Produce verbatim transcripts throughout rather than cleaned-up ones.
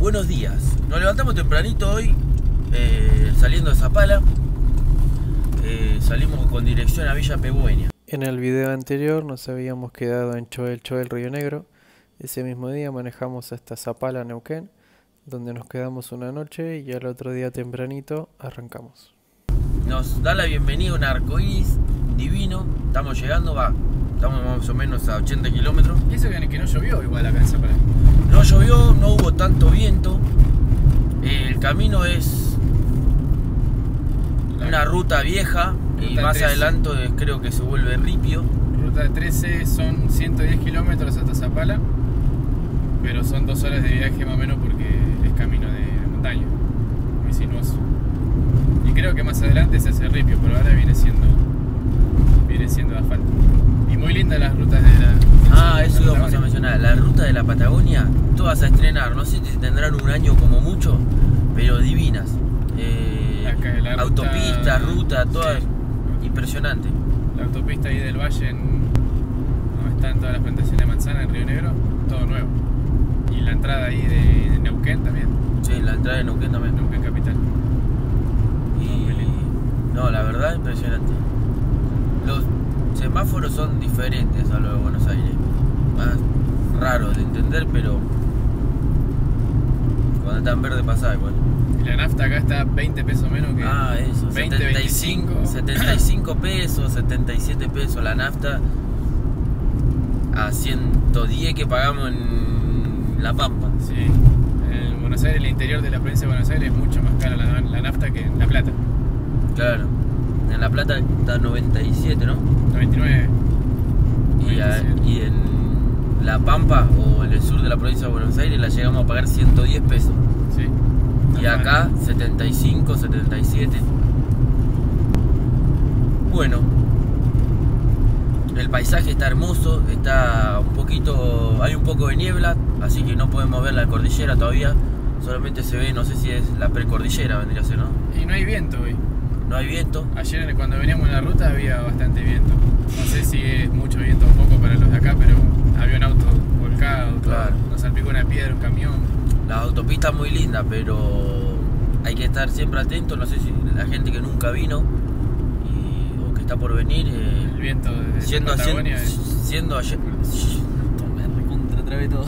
Buenos días. Nos levantamos tempranito hoy, eh, saliendo de Zapala. Eh, salimos con dirección a Villa Pegüeña. En el video anterior nos habíamos quedado en Choel Choel, Río Negro. Ese mismo día manejamos hasta Zapala, Neuquén, donde nos quedamos una noche y al otro día tempranito arrancamos. Nos da la bienvenida un arcoíris divino. Estamos llegando, va, estamos más o menos a ochenta kilómetros. Y eso que no llovió igual acá en Zapala. No llovió, no hubo tanto viento. El camino es una ruta vieja y Ruta más trece. adelante creo que se vuelve ripio. Ruta trece son ciento diez kilómetros hasta Zapala, pero son dos horas de viaje más o menos porque es camino de montaña, muy sinuoso. Y creo que más adelante se hace ripio, pero ahora viene siendo viene siendo asfalto. Y muy lindas las rutas de la... Ah, de eso la íbamos a Patagonia. mencionar. La ruta de la Patagonia, todas a estrenar. No sé si tendrán un año como mucho, pero divinas. Eh, La- la ruta- autopista, ruta, todas sí. impresionante. La autopista ahí del valle, en, donde están todas las plantaciones de manzana en Río Negro, todo nuevo. Y la entrada ahí de, de Neuquén también, Sí, la entrada de Neuquén también. Neuquén capital. Y no, la verdad impresionante. Los semáforos son diferentes a los de Buenos Aires. Más raros de entender, pero cuando está en verde pasa igual. Y la nafta acá está veinte pesos menos que... Ah, eso, veinte, setenta y cinco, veinticinco. setenta y cinco pesos, setenta y siete pesos la nafta a ciento diez que pagamos en La Pampa. Sí, en Buenos Aires, el interior de la provincia de Buenos Aires es mucho más cara la, la nafta que en La Plata. Claro, en La Plata está noventa y siete, ¿no? noventa y nueve. Y, a- noventa y siete. y en La Pampa o en el sur de la provincia de Buenos Aires la llegamos a pagar ciento diez pesos. Sí. Y acá setenta y cinco, setenta y siete. Bueno, el paisaje está hermoso, está un poquito, hay un poco de niebla, así que no podemos ver la cordillera todavía. Solamente se ve, no sé si es la precordillera, vendría a ser, ¿no? Y no hay viento hoy. No hay viento. Ayer cuando veníamos en la ruta había bastante viento. No sé si es mucho viento o poco para los de acá, pero había un auto volcado, todo. Claro. Nos salpicó una piedra, un camión. La autopista es muy linda, pero hay que estar siempre atento. No sé si la gente que nunca vino y, o que está por venir, eh, El viento de siendo ayer, Patagonia es... siendo ayer, me recontra otra vez todo.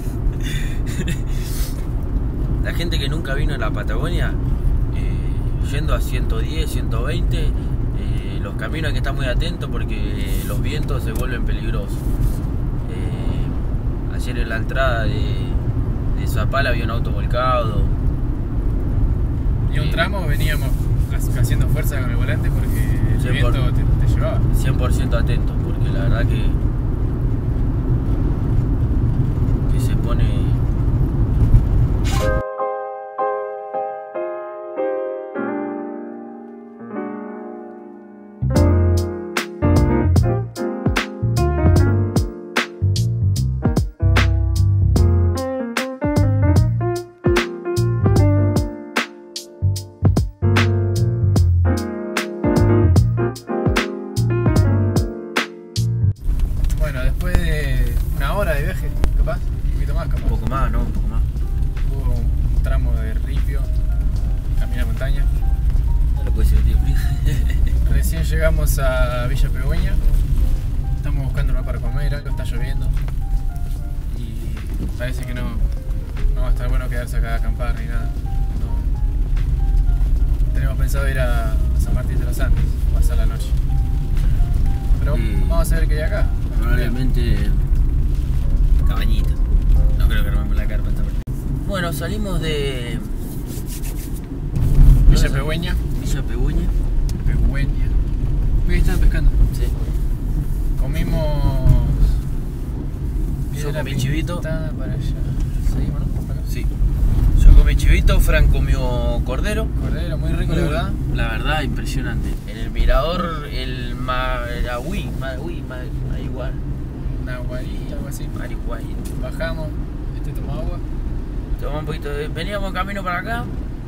La gente que nunca vino a la Patagonia, eh, yendo a ciento diez, ciento veinte, eh, los caminos hay que estar muy atentos porque los vientos se vuelven peligrosos. Eh, ayer en la entrada de, de Zapala había un auto volcado. Y un Eh, tramo veníamos haciendo fuerza con el volante porque el Sí, viento por- te, te llevaba. cien por ciento atentos, porque la verdad que, que se pone... Bueno, después de una hora de viaje, capaz, un poquito más capaz. Un poco más, ¿no? Un poco más. Hubo un tramo de ripio, camino a montaña. No lo puedes decir, tío. Recién llegamos a Villa Pegüeña. Estamos buscando un lugar para comer, algo está lloviendo. Y parece que no, no va a estar bueno quedarse acá a acampar ni nada. No. Tenemos pensado ir a San Martín de los Andes, pasar la noche. Pero Y- vamos a ver qué hay acá. Probablemente cabañita. No creo que armemos la carpa esta vez. Bueno, salimos de Villa Pegüeña. Villa Pegüeña. Pegüeña. Ahí estaban pescando. Sí. Comimos. Yo comí chivito. Para allá. Seguimos, ¿no? Por acá. Sí. Yo comí chivito, Fran comió cordero. Cordero, muy rico, la verdad. La verdad, impresionante. En el mirador, el Maragüí, Maragüí, Mariguay, Nahuarí, algo así. Mariguay. Bajamos, este tomó agua. Tomamos un poquito de... Veníamos camino para acá.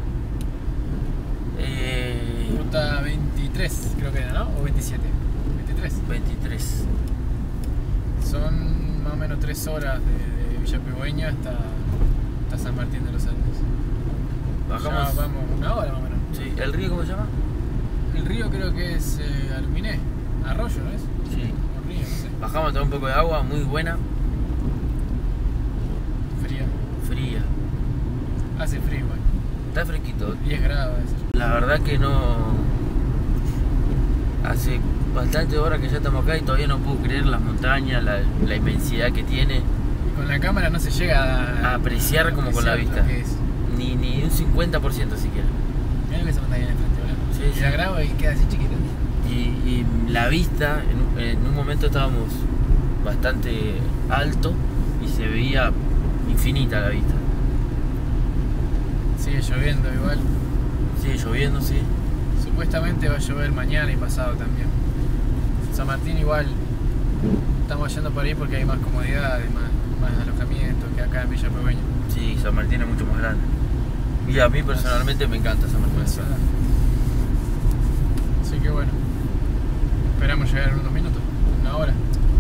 Eh, Ruta veintitrés, creo que era, ¿no? O veintisiete. veintitrés. veintitrés. Son más o menos tres horas de, de Villa Pegüeña hasta, hasta San Martín de los Andes. Bajamos. Ya vamos una hora más o menos. Sí. ¿El río cómo se llama? El río creo que es eh, Aluminé. Arroyo, ¿no es? Sí. Un río, no sé. Bajamos a tomar un poco de agua, muy buena. Fría. Fría. Hace frío igual. Está fresquito. diez grados. Debe ser. La verdad que no... Hace bastante horas que ya estamos acá y todavía no puedo creer las montañas, la, la inmensidad que tiene. Y con la cámara no se llega a, A apreciar como con la apreciar vista. lo que es. Ni, ni un cincuenta por ciento siquiera. Mirá esa montaña de frente, boludo. Sí, y sí. la grabo y queda así chiquita. Y, y la vista, en, un- en un momento estábamos bastante alto y se veía infinita la vista. Sigue lloviendo igual. Sigue lloviendo, sí. Supuestamente va a llover mañana y pasado también. San Martín igual estamos yendo por ahí porque hay más comodidades, más, más alojamientos que acá en Villa Puebreña. Sí, San Martín es mucho más grande. Y a mí personalmente me encanta San Martín. Así que bueno, esperamos llegar en unos minutos, una hora.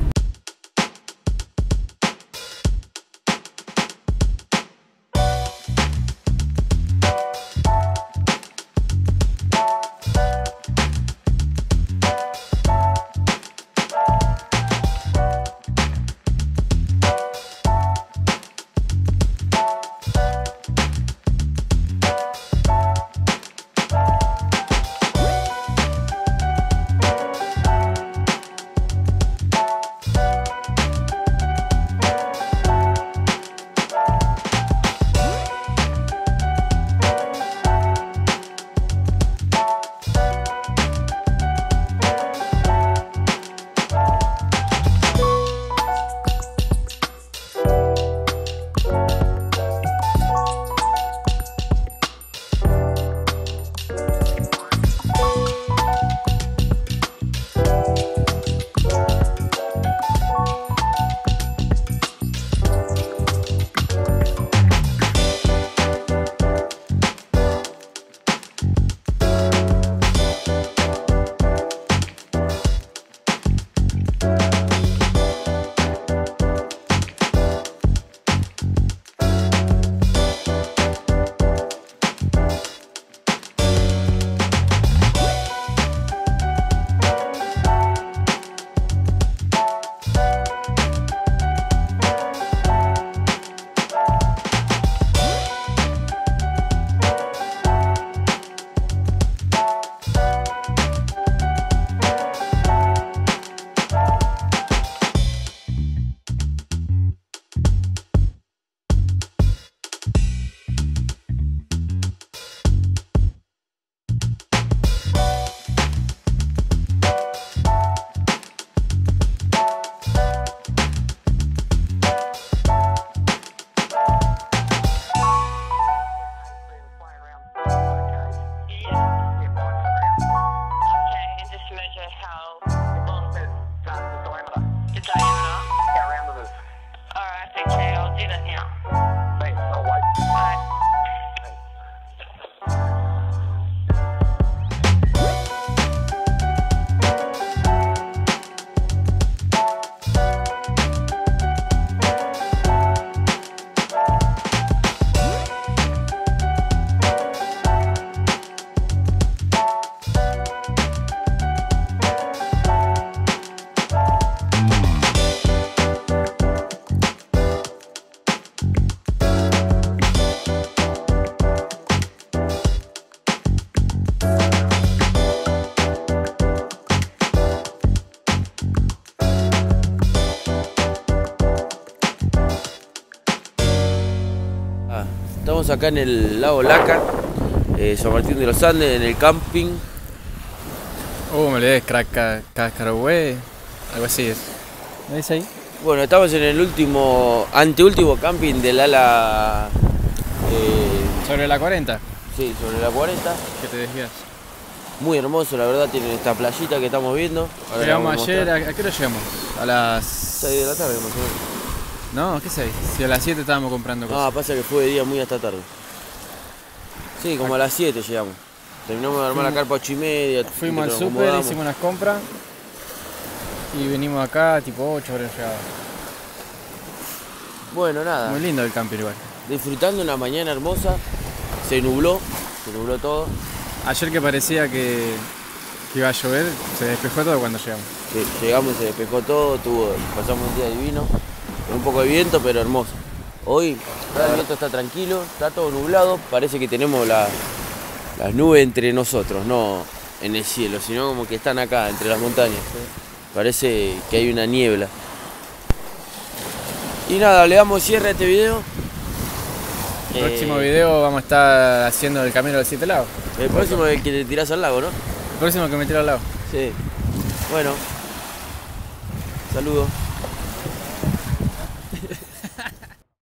Estamos acá en el lago Laca, eh, San Martín de los Andes, en el camping. Uh, me olvidé, Cascarahue, algo así es. ¿Me dice ahí? Bueno, estamos en el último, anteúltimo camping del ala... Eh, Sobre la cuarenta. sí, sobre la cuarenta. Que te desvías. Muy hermoso, la verdad, tienen esta playita que estamos viendo. Ahora la Llegamos vamos a ayer, ¿a, mostrar. ¿a qué hora llegamos? A las... seis de la tarde, más o menos. No, ¿qué seis? Si a las siete estábamos comprando cosas. Ah, pasa que fue de día muy hasta tarde. Sí, como a las siete llegamos. Terminamos de armar la carpa a ocho y media. Fuimos al nos súper, acomodamos. hicimos unas compras y venimos acá tipo ocho horas llegado. Bueno, nada. Muy lindo el camping igual. disfrutando una mañana hermosa. Se nubló, se nubló todo. Ayer que parecía que, que iba a llover, se despejó todo cuando llegamos. Sí, llegamos y se despejó todo, tuvo, pasamos un día divino, con un poco de viento, pero hermoso. Hoy el viento está tranquilo, está todo nublado, parece que tenemos la, las nubes entre nosotros, no en el cielo, sino como que están acá, entre las montañas. Parece que hay una niebla. Y nada, le damos cierre a este video. El eh, próximo video vamos a estar haciendo el camino de los siete lagos. El próximo es el que te tirás al lago, ¿no? El próximo que me tiro al lago. Sí. Bueno. Saludos.